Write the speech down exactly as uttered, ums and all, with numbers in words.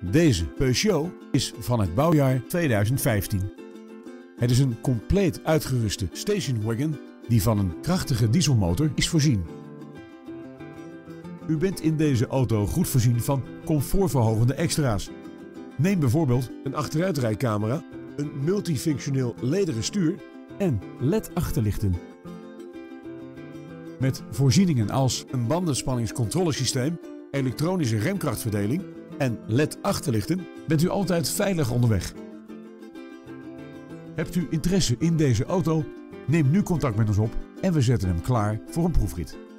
Deze Peugeot is van het bouwjaar tweeduizend vijftien. Het is een compleet uitgeruste stationwagon die van een krachtige dieselmotor is voorzien. U bent in deze auto goed voorzien van comfortverhogende extra's. Neem bijvoorbeeld een achteruitrijcamera, een multifunctioneel lederen stuur en L E D-achterlichten. Met voorzieningen als een bandenspanningscontrolesysteem, elektronische remkrachtverdeling en L E D-achterlichten bent u altijd veilig onderweg. Hebt u interesse in deze auto? Neem nu contact met ons op en we zetten hem klaar voor een proefrit.